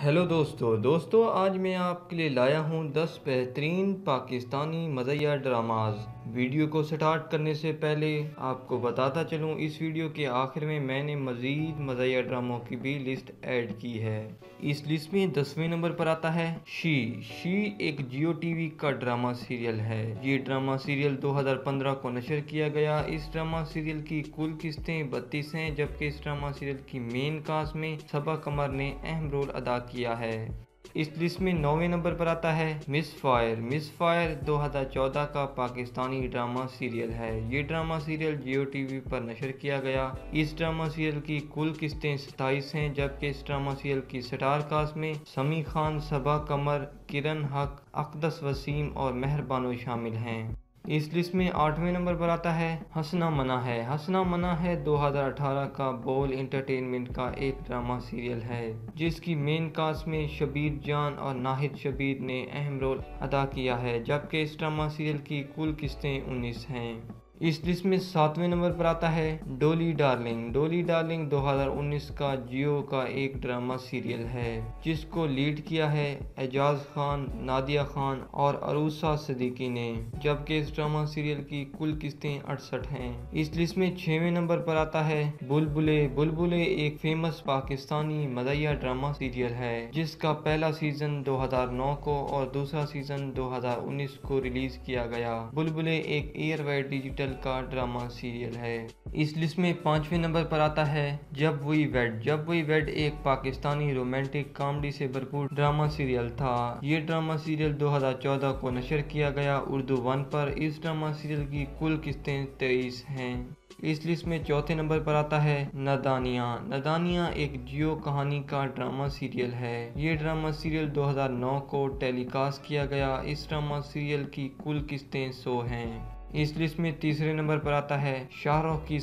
Hello دوستو آج میں آپ کے لیے لایا ہوں 10 بہترین پاکستانی مزاحیہ ڈراماز۔ ویڈیو کو سٹارٹ کرنے سے پہلے آپ کو بتاتا چلوں، اس ویڈیو کے آخر میں نے مزید مزاحیہ ڈراموں کی بھی لسٹ ایڈ کی ہے۔ اس لسٹ میں 10ویں نمبر پر آتا ہے شی ایک جیو ٹی وی کا ڈرامہ سیریل ہے۔ یہ ڈرامہ سیریل 2015 کو نشر کیا گیا۔ اس ڈرامہ سیریل کی کل قسطیں 32 ہیں، جبکہ اس ڈرامہ سیریل کی مین کاسٹ میں صبا قمر نے اہم رول ادا کیا ہے۔ اس لسٹ میں 9ویں نمبر پر آتا ہے مس فائر 2014 کا پاکستانی ڈرامہ سیریل ہے۔ یہ drama serial Geo T V پر نشر کیا گیا۔ اس ڈرامہ سیریل کی کل قسطیں 27 ہیں، جبکہ اس ڈرامہ سیریل کی سٹار کاسٹ میں سمیع خان، صبا قمر، کرن حق، اقدس وسیم اور مہر بانو شامل ہیں۔ اس لسٹ میں 8ویں نمبر پر آتا ہے ہنسنا منع ہے 2018 کا بول انٹرٹینمنٹ کا ایک ڈرامہ سیریل ہے، جس کی مین کاسٹ میں شبیر جان اور ناہید شبیر نے اہم رول ادا کیا ہے، جبکہ اس ڈرامہ سیریل کی کل قسطیں 19 ہیں۔ اس لسٹ میں 7ویں نمبر پر آتا ہے ڈولی ڈارلنگ 2019 کا جیو کا ایک ڈرامہ سیریل ہے، جس کو لیڈ کیا ہے اعجاز خان، نادیہ خان اور عروسہ صدیقی نے، جبکہ اس ڈرامہ سیریل کی کل قسطیں 68 ہیں۔ اس لسٹ میں 6ویں نمبر پر آتا ہے بلبلے ایک فیمس پاکستانی مزاحیہ ڈرامہ سیریل ہے، جس کا پہلا سیزن 2009 کو اور دوسرا سیزن 2019 کو ریلیز کیا گیا۔ بلبلے ایک ایئر وائڈ ڈیجیٹل کا ڈرامہ سیریل ہے۔ اس لسٹ میں 5ویں نمبر پر آتا ہے جب وہی ویڈ ایک پاکستانی رومانٹک کامیڈی سے بھرپور ڈرامہ سیریل تھا۔ یہ ڈرامہ سیریل 2014 کو نشر کیا گیا اردو 1 پر۔ اس ڈرامہ سیریل کی کل قسطیں 23 ہیں۔ اس لسٹ میں 4تھے نمبر پر آتا ہے نادانیہ ایک جیو کہانی کا ڈرامہ سیریل ہے۔ یہ ڈرامہ سیریل 2009 کو ٹیلی کاسٹ کیا گیا۔ اس ڈرامہ سیریل کی کل قسطیں 100 ہیں۔ اس لسٹ میں تیسرے نمبر پر آتا ہے شاہ رخ کی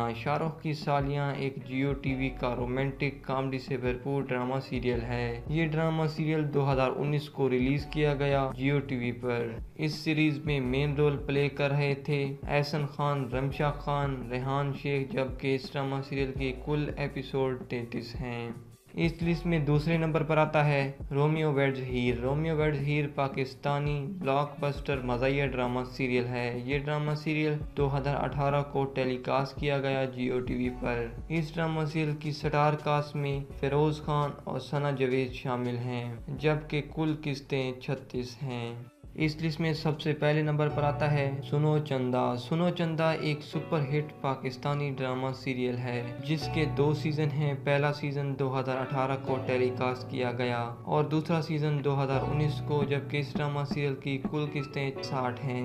سالیاں ایک جیو ٹی وی کا رومانٹک کامیڈی سے بھرپور ڈرامہ سیریل ہے۔ یہ ڈرامہ سیریل 2019 کو ریلیز کیا گیا جیو ٹی وی پر۔ اس سیریز میں مین رول پلے کر رہے تھے احسن خان، رمشا خان، ریحان شیخ، جبکہ اس ڈرامہ سیریل کے کل ایپیسوڈ 33 ہیں۔ اس لسٹ میں دوسرے نمبر پر آتا ہے Romeo weds Heer Pakistani blockbuster مزاحیہ ڈرامہ سیریل ہے۔ یہ ڈرامہ سیریل 2018 کو ٹیلی کاسٹ کیا گیا جیو ٹی وی پر۔ اس ڈرامہ سیریل کی سٹار کاسٹ میں فیروز خان اور ثنا جاوید شامل ہیں، جبکہ کل قسطیں 36 ہیں۔ اس لسٹ میں سب سے پہلے نمبر پر آتا ہے سنو چندا ایک super hit Pakistani drama serial ہے، جس کے 2 سیزن ہیں۔ پہلا سیزن 2018 کو ٹیلی کاسٹ کیا گیا اور دوسرا سیزن 2019 کو، جبکہ اس ڈرامہ سیریل کی کل قسطیں 60 ہیں۔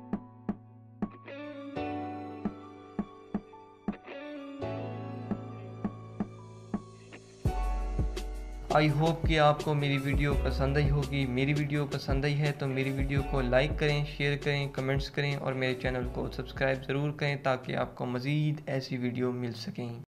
آئی ہوپ کہ آپ کو میری ویڈیو پسند آئی ہوگی۔ میری ویڈیو پسند آئی ہے تو میری ویڈیو کو لائک کریں، شیئر کریں، کمنٹس کریں اور میرے چینل کو سبسکرائب ضرور کریں، تاکہ آپ کو مزید ایسی ویڈیو مل سکیں۔